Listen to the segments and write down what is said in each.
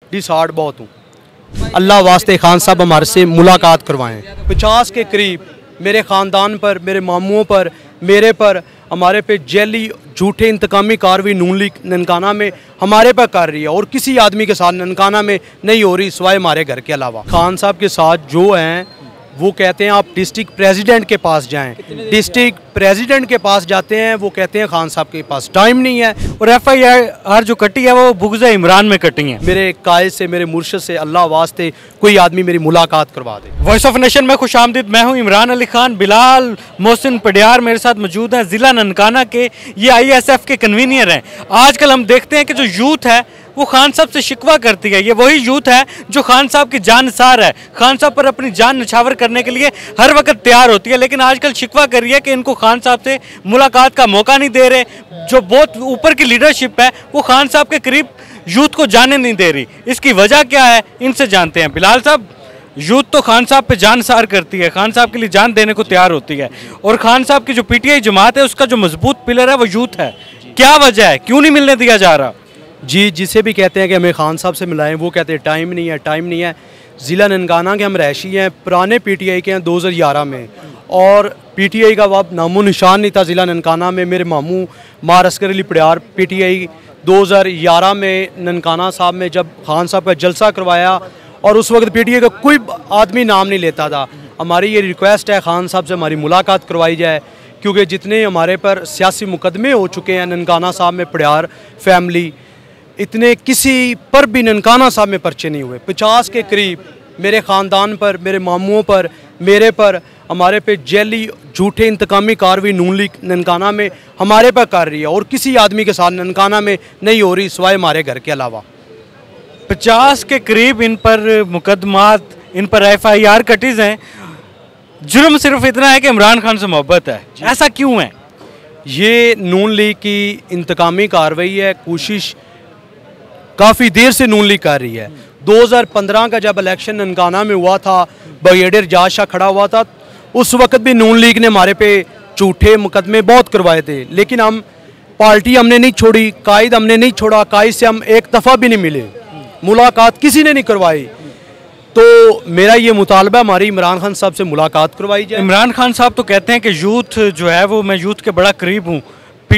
डिसहार्ड बहुत हूँ। अल्लाह वास्ते खान साहब हमारे से मुलाकात करवाएं। 50 के करीब मेरे ख़ानदान पर, मेरे मामूओं पर, मेरे पर, हमारे पे जैली झूठे इंतकामी कार्रवाई नून लीग ननकाना में हमारे पर कर रही है और किसी आदमी के साथ ननकाना में नहीं हो रही सिवाय हमारे घर के अलावा। खान साहब के साथ जो हैं वो कहते हैं आप डिस्ट्रिक्ट प्रेसिडेंट के पास जाएं, डिस्ट्रिक्ट प्रेसिडेंट के पास जाते हैं, वो कहते हैं खान साहब के पास टाइम नहीं है। और FIR जो कटी है वो बुग़्ज़-ए इमरान में कटी है। मेरे कायद से, मेरे मुर्शिद से अल्लाह वास्ते कोई आदमी मेरी मुलाकात करवा दे। वॉइस ऑफ नेशन में खुशामदीद, मैं हूँ इमरान अली खान। बिलाल मोहसिन पडियार मेरे साथ मौजूद हैं, ज़िला ननकाना के, ये ISF के कन्वीनियर हैं। आजकल हम देखते हैं कि जो यूथ है वो खान साहब से शिकवा करती है। ये वही यूथ है जो खान साहब की जानसार है, खान साहब पर अपनी जान निछावर करने के लिए हर वक्त तैयार होती है, लेकिन आजकल शिकवा कर रही है कि इनको खान साहब से मुलाकात का मौका नहीं दे रहे। जो बहुत ऊपर की लीडरशिप है वो खान साहब के करीब यूथ को जाने नहीं दे रही। इसकी वजह क्या है, इनसे जानते हैं। बिलाल साहब, यूथ तो खान साहब पे जानसार करती है, खान साहब के लिए जान देने को तैयार होती है, और खान साहब की जो PTI जमात है उसका जो मजबूत पिलर है वो यूथ है। क्या वजह है, क्यों नहीं मिलने दिया जा रहा? जी, जिसे भी कहते हैं कि हमें खान साहब से मिलाएं, वो कहते हैं टाइम नहीं है, टाइम नहीं है। ज़िला ननकाना के हम रहशी हैं, पुराने PTI के हैं 2011 में, और PTI का अब नामो निशान नहीं था ज़िला ननकाना में। मेरे मामू मार अस्कर अली पडियार PTI 2011 में ननकाना साहब में जब खान साहब का जलसा करवाया, और उस वक्त PTI का कोई आदमी नाम नहीं लेता था। हमारी ये रिक्वेस्ट है खान साहब से हमारी मुलाकात करवाई जाए, क्योंकि जितने हमारे पर सियासी मुकदमे हो चुके हैं ननकाना साहब में, पडियार फैमिली, इतने किसी पर भी ननकाना साहब में पर्चे नहीं हुए। 50 के करीब मेरे ख़ानदान पर, मेरे मामूओं पर, मेरे पर, हमारे पे जैली झूठे इंतकामी कार्रवाई नून लीग ननकाना में हमारे पर कर रही है और किसी आदमी के साथ ननकाना में नहीं हो रही सिवाय हमारे घर के अलावा। 50 के करीब इन पर मुकदमात, इन पर FIR कटीज़ हैं। जुर्म सिर्फ इतना है कि इमरान खान से मोहब्बत है, ऐसा क्यों है? ये नून लीग की इंतकामी कार्रवाई है, कोशिश काफ़ी देर से नून लीग कर रही है। 2015 का जब इलेक्शन ननकाना में हुआ था, ब्रिगेडियर जाज शाह खड़ा हुआ था, उस वक्त भी नून लीग ने हमारे पे झूठे मुकदमे बहुत करवाए थे, लेकिन हम पार्टी हमने नहीं छोड़ी, कायद हमने नहीं छोड़ा, कायद से हम एक दफ़ा भी नहीं मिले, मुलाकात किसी ने नहीं करवाई। तो मेरा ये मुतालबा हमारी इमरान खान साहब से मुलाकात करवाई जाए। इमरान खान साहब तो कहते हैं कि यूथ जो है वो, मैं यूथ के बड़ा करीब हूँ,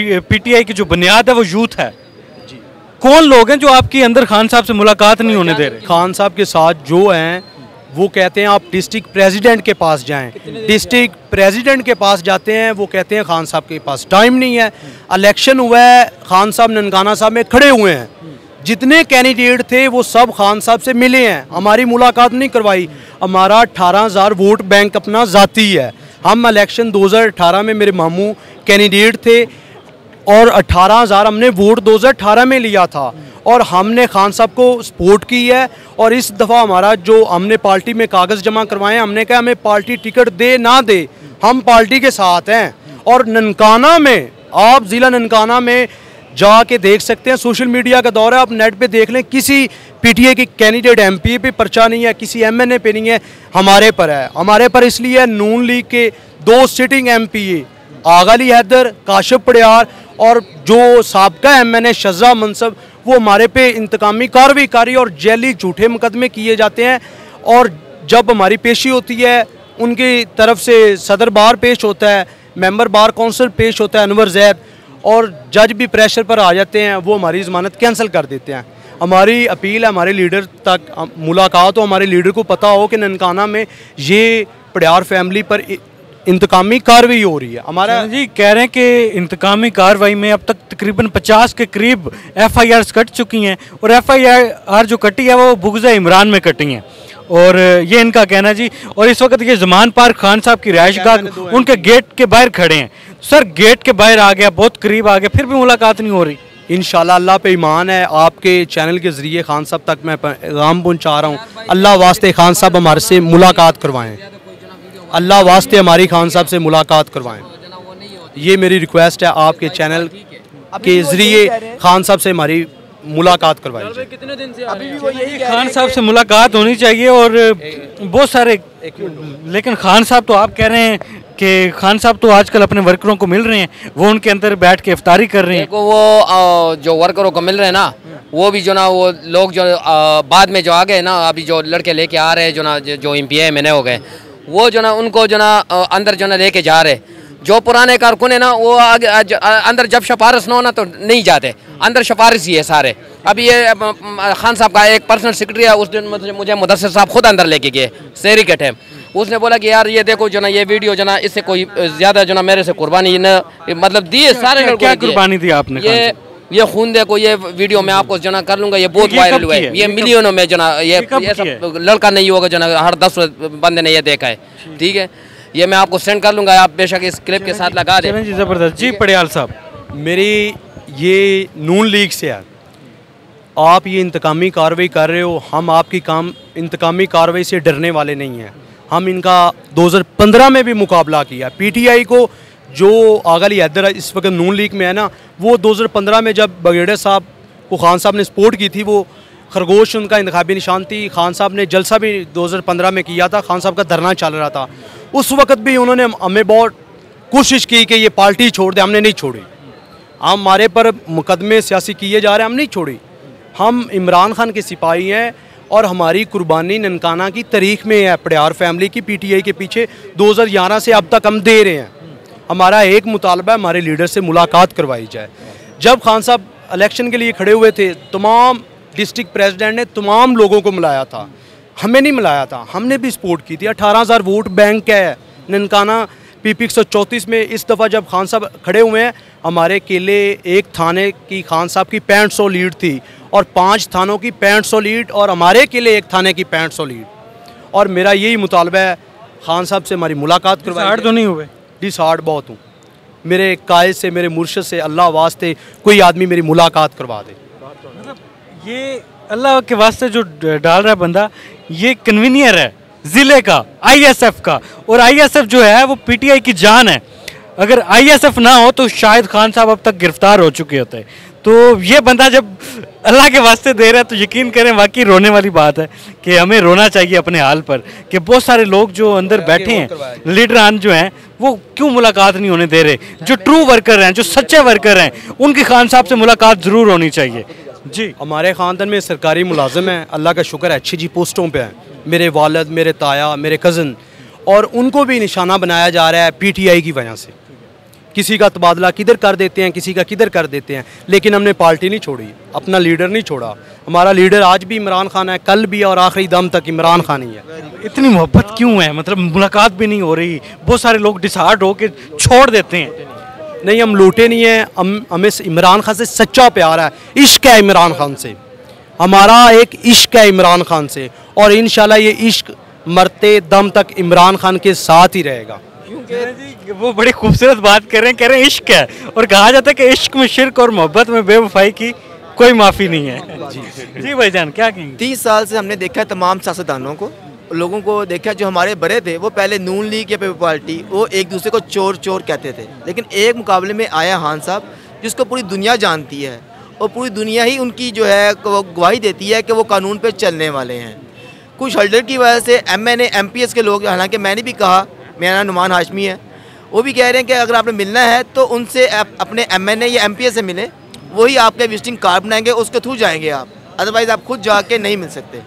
PTI की जो बुनियाद है वो यूथ है। कौन लोग हैं जो आपके अंदर खान साहब से मुलाकात नहीं होने दे रहे? खान साहब के साथ जो हैं वो कहते हैं आप डिस्ट्रिक्ट प्रेसिडेंट के पास जाएं, डिस्ट्रिक्ट प्रेसिडेंट के पास जाते हैं, वो कहते हैं खान साहब के पास टाइम नहीं है। इलेक्शन हुआ है, खान साहब ननकाना साहब में खड़े हुए हैं, जितने कैंडिडेट थे वो सब खान साहब से मिले हैं, हमारी मुलाकात नहीं करवाई। हमारा 18,000 वोट बैंक अपना ज़ाती है। हम इलेक्शन 2018 में मेरे मामू कैंडिडेट थे और 18,000 हमने वोट 2018 में लिया था, और हमने खान साहब को सपोर्ट की है। और इस दफ़ा हमारा जो हमने पार्टी में कागज़ जमा करवाए, हमने कहा हमें पार्टी टिकट दे ना दे, हम पार्टी के साथ हैं। और ननकाना में, आप ज़िला ननकाना में जाके देख सकते हैं, सोशल मीडिया का दौर है, आप नेट पे देख लें, किसी PTI के कैंडिडेट MP पे पर्चा नहीं है, किसी MNA पे नहीं है, हमारे पर है। हमारे पर इसलिए नून लीग के 2 सिटिंग MPA आगा अली हैदर, काशिफ पडियार, और जो साबका MNA शज़ा मनसब, वो हमारे पे इंतकामी कार्रवाई कर रही है और जैली झूठे मुकदमे किए जाते हैं। और जब हमारी पेशी होती है, उनकी तरफ से सदर बार पेश होता है, मेंबर बार काउंसिल पेश होता है अनवर जैद, और जज भी प्रेशर पर आ जाते हैं, वो हमारी ज़मानत कैंसिल कर देते हैं। हमारी अपील है हमारे लीडर तक मुलाकात हो, हमारे लीडर को पता हो कि ननकाना में ये पडियार फैमिली पर इंतकामी कार्रवाई हो रही है। हमारा जी कह रहे हैं कि इंतकामी कार्रवाई में अब तक तकरीबन 50 के करीब FIRs कट चुकी हैं, और FIR जो कटी है वो बुग़्ज़-ए इमरान में कटी हैं, और ये इनका कहना जी। और इस वक्त ये ज़मान पार्क खान साहब की रिहाइशगाह, उनके गेट के बाहर खड़े हैं। सर, गेट के बाहर आ गया, बहुत करीब आ गया, फिर भी मुलाकात नहीं हो रही। इंशाल्लाह अल्लाह पे ईमान है, आपके चैनल के ज़रिए खान साहब तक मैं पैगाम पहुँचा रहा हूँ। अल्लाह वास्ते खान साहब हमारे से मुलाकात करवाएँ, अल्लाह वास्ते हमारी खान साहब से मुलाकात करवाएं। ये मेरी रिक्वेस्ट है, आपके चैनल के ज़रिए खान साहब से हमारी मुलाकात करवाई। कितने दिन से अभी भी वो यही खान साहब से मुलाकात होनी चाहिए, और बहुत सारे, लेकिन खान साहब तो आप कह रहे हैं कि खान साहब तो आजकल अपने वर्करों को मिल रहे हैं, वो उनके अंदर बैठ के इफ्तारी कर रहे हैं। वो जो वर्करों को मिल रहे हैं ना, वो भी जो ना वो लोग जो बाद में जो आ गए ना, अभी जो लड़के लेके आ रहे हैं जो ना जो MPA MNA हो गए, वो जो ना उनको जो ना अंदर जो ना लेके जा रहे। जो पुराने कारकुन है ना वो आगे अंदर जब सिफारिश ना हो ना तो नहीं जाते, अंदर सिफारिश ही है सारे। अभी ये खान साहब का एक पर्सनल सेक्रेटरी है, उस दिन मुझे मुदस्सिर साहब खुद अंदर लेके गए शहरी के टाइम। उसने बोला कि यार ये देखो जो ना ये वीडियो जो ना इससे कोई ज़्यादा जो ना मेरे से कुर्बानी न मतलब दी है सारे लोगों। क्या कुर्बानी दी आपने? ये खून देखो, ये वीडियो मैं आपको जना कर लूंगा, ये बहुत वायरल हुआ है, ये मिलियनों में जना ये सब लड़का नहीं होगा जना हर 10 बंदे ने ये देखा है। ठीक है, ये मैं आपको सेंड कर लूंगा, आप बेशक इस क्लिप के साथ लगा दें। जी जबरदस्त। जी पडियाल साहब, मेरी ये नून लीग से है, आप ये इंतकामी कार्रवाई कर रहे हो, हम आपकी इंतकामी कार्रवाई से डरने वाले नहीं हैं। हम इनका 2015 में भी मुकाबला किया। PTI को जो आगली हैदर इस वक्त नून लीग में है ना, वो 2015 में जब बगेड़े साहब को खान साहब ने सपोर्ट की थी, वो खरगोश उनका इंतखाबी निशान थी। खान साहब ने जलसा भी 2015 में किया था, खान साहब का धरना चल रहा था। उस वक्त भी उन्होंने हमें बहुत कोशिश की कि ये पार्टी छोड़ दे, हमने नहीं छोड़ी। हमारे पर मुकदमे सियासी किए जा रहे हैं, हम नहीं छोड़ी। हम इमरान खान के सिपाही हैं और हमारी कुर्बानी ननकाना की तारीख में है। पडियार फैमिली की PTI के पीछे 2011 से अब तक हम दे रहे हैं। हमारा एक मुतालबा है, हमारे लीडर से मुलाकात करवाई जाए। जब खान साहब इलेक्शन के लिए खड़े हुए थे, तमाम डिस्ट्रिक्ट प्रेसिडेंट ने तमाम लोगों को मिलाया था, हमें नहीं मिलाया था। हमने भी सपोर्ट की थी। 18,000 वोट बैंक है ननकाना PP 134 में। इस दफ़ा जब खान साहब खड़े हुए हैं, हमारे केले एक थाने की खान साहब की 6500 लीड थी और 5 थानों की 6500 लीड, और हमारे केले एक थाने की 6500 लीड। और मेरा यही मुतालबा है, खान साहब से हमारी मुलाकात करवाई। तो नहीं हुए? डिसहार्ड बहुत हूँ। मेरे कायद से, मेरे मुर्शिद से अल्लाह वास्ते कोई आदमी मेरी मुलाकात करवा दे। मतलब ये अल्लाह के वास्ते जो डाल रहा है बंदा, ये कन्वीनियर है ज़िले का, ISF का। और ISF जो है वो PTI की जान है। अगर ISF ना हो तो शायद खान साहब अब तक गिरफ्तार हो चुके होते। तो ये बंदा जब अल्लाह के वास्ते दे रहा है तो यकीन करें वाकई रोने वाली बात है कि हमें रोना चाहिए अपने हाल पर कि बहुत सारे लोग जो अंदर बैठे हैं, लीडरान जो हैं, वो क्यों मुलाकात नहीं होने दे रहे। जो ट्रू वर्कर हैं, जो सच्चे वर्कर हैं, उनकी खान साहब से मुलाकात ज़रूर होनी चाहिए। जी, हमारे ख़ानदान में सरकारी मुलाजिम हैं, अल्लाह का शुक्र है, अच्छी अच्छी पोस्टों पे हैं। मेरे वालिद, मेरे ताया, मेरे कज़न, और उनको भी निशाना बनाया जा रहा है PTI की वजह से। किसी का तबादला किधर कर देते हैं, किसी का किधर कर देते हैं, लेकिन हमने पार्टी नहीं छोड़ी, अपना लीडर नहीं छोड़ा। हमारा लीडर आज भी इमरान खान है, कल भी और आखिरी दम तक इमरान खान ही है। इतनी मोहब्बत क्यों है? मतलब मुलाकात भी नहीं हो रही, बहुत सारे लोग डिसहार्ट होकर छोड़ देते हैं। नहीं, हम लूटे नहीं हैं, हमें इमरान खान से सच्चा प्यार है, इश्क है इमरान खान से। हमारा एक इश्क है इमरान खान से, और इंशाल्लाह ये इश्क मरते दम तक इमरान खान के साथ ही रहेगा। जी, वो बड़ी खूबसूरत बात कर रहे हैं इश्क है, और कहा जाता है कि इश्क में शिर्क और मोहब्बत में बेवफाई की कोई माफ़ी नहीं है। जी भाईजान, क्या कहेंगे? 30 साल से हमने देखा है तमाम सियासतदानों को, लोगों को देखा जो हमारे बड़े थे, वो पहले नून लीग या पीपल पार्टी, वो एक दूसरे को चोर चोर कहते थे। लेकिन एक मुकाबले में आया खान साहब, जिसको पूरी दुनिया जानती है, और पूरी दुनिया ही उनकी जो है वो गवाही देती है कि वो कानून पे चलने वाले हैं। कुछ हल्डर की वजह से MNA MPS के लोग, हालांकि मैंने भी कहा, मेरा नाम नुमान हाशमी है, वो भी कह रहे हैं कि अगर आपने मिलना है तो उनसे अपने MNA या MPS से मिले, वही आपके विजिटिंग कार्ड बनाएंगे, उसके थ्रू जाएंगे आप, अदरवाइज़ आप खुद जाके नहीं मिल सकते।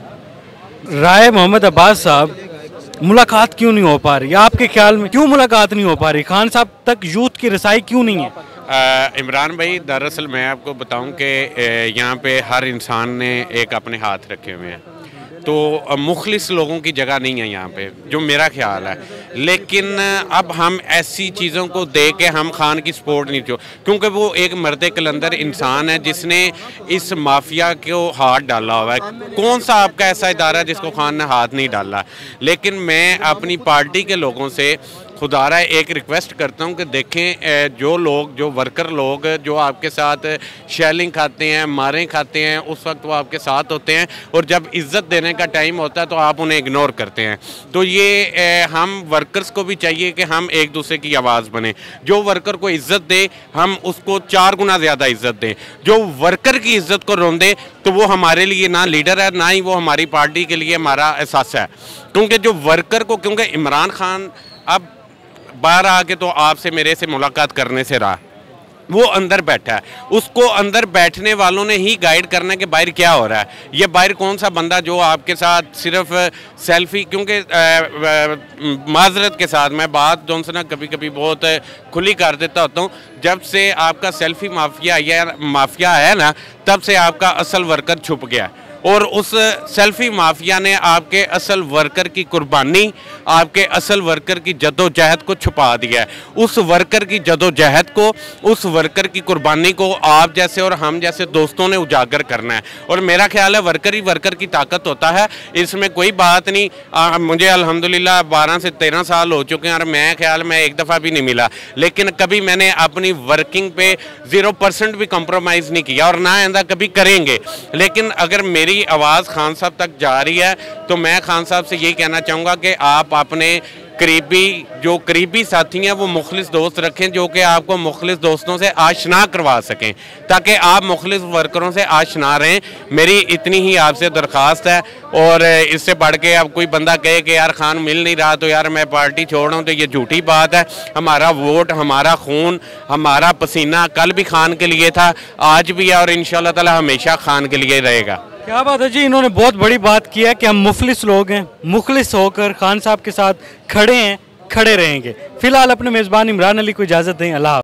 राय मोहम्मद अब्बास साहब, मुलाकात क्यों नहीं हो पा रही? आपके ख्याल में क्यों मुलाकात नहीं हो पा रही? खान साहब तक यूथ की रसाई क्यों नहीं है? इमरान भाई, दरअसल मैं आपको बताऊं कि यहाँ पे हर इंसान ने एक अपने हाथ रखे हुए हैं, तो मुखलिस लोगों की जगह नहीं है यहाँ पे, जो मेरा ख्याल है। लेकिन अब हम ऐसी चीज़ों को देख के हम खान की सपोर्ट नहीं क्यों, क्योंकि वो एक मर्द कलंदर इंसान है जिसने इस माफिया को हाथ डाला हुआ है। कौन सा आपका ऐसा इदारा है जिसको खान ने हाथ नहीं डाला? लेकिन मैं अपनी पार्टी के लोगों से खुदारा एक रिक्वेस्ट करता हूं कि देखें, जो लोग, जो वर्कर लोग जो आपके साथ शेलिंग खाते हैं, मारें खाते हैं, उस वक्त वो आपके साथ होते हैं, और जब इज़्ज़त देने का टाइम होता है तो आप उन्हें इग्नोर करते हैं। तो ये हम वर्कर्स को भी चाहिए कि हम एक दूसरे की आवाज़ बने। जो वर्कर को इज़्ज़त दे, हम उसको 4 गुना ज़्यादा इज़्ज़त दें। जो वर्कर की इज़्ज़त को रोंदे तो वो हमारे लिए ना लीडर है, ना ही वो हमारी पार्टी के लिए हमारा एहसास है। क्योंकि जो वर्कर को, क्योंकि इमरान खान अब बाहर आके तो आपसे मेरे से मुलाकात करने से रहा, वो अंदर बैठा है, उसको अंदर बैठने वालों ने ही गाइड करना है कि बाहर क्या हो रहा है। ये बाहर कौन सा बंदा जो आपके साथ सिर्फ सेल्फी, क्योंकि माजरत के साथ मैं बात जो ना कभी कभी बहुत खुली कर देता होता हूँ, जब से आपका सेल्फी माफिया है ना, तब से आपका असल वर्कर छुप गया, और उस सेल्फी माफिया ने आपके असल वर्कर की कुर्बानी, आपके असल वर्कर की जदोजहद को छुपा दिया है। उस वर्कर की जदोजहद को, उस वर्कर की कुर्बानी को आप जैसे और हम जैसे दोस्तों ने उजागर करना है, और मेरा ख्याल है वर्कर ही वर्कर की ताकत होता है, इसमें कोई बात नहीं। मुझे अल्हम्दुलिल्लाह 12 से 13 साल हो चुके हैं और मैं ख्याल में एक दफ़ा भी नहीं मिला, लेकिन कभी मैंने अपनी वर्किंग पे 0% भी कॉम्प्रोमाइज़ नहीं किया और ना आइंदा कभी करेंगे। लेकिन अगर मेरी आवाज़ खान साहब तक जा रही है तो मैं खान साहब से यही कहना चाहूँगा कि आप अपने करीबी साथी हैं वो मुखलिस दोस्त रखें, जो कि आपको मुखलिस दोस्तों से आशना करवा सकें, ताकि आप मुखलिस वर्करों से आशना रहें। मेरी इतनी ही आपसे दरख्वास्त है, और इससे बढ़ के अब कोई बंदा कहे कि यार खान मिल नहीं रहा तो यार मैं पार्टी छोड़ रहा हूँ, तो ये झूठी बात है। हमारा वोट, हमारा खून, हमारा पसीना कल भी खान के लिए था, आज भी है, और इंशाअल्लाह ताला हमेशा खान के लिए रहेगा। क्या बात है जी, इन्होंने बहुत बड़ी बात की है कि हम मुखलिस लोग हैं, मुखलिस होकर खान साहब के साथ खड़े हैं, खड़े रहेंगे। फिलहाल अपने मेज़बान इमरान अली को इजाज़त दें। अल्लाह।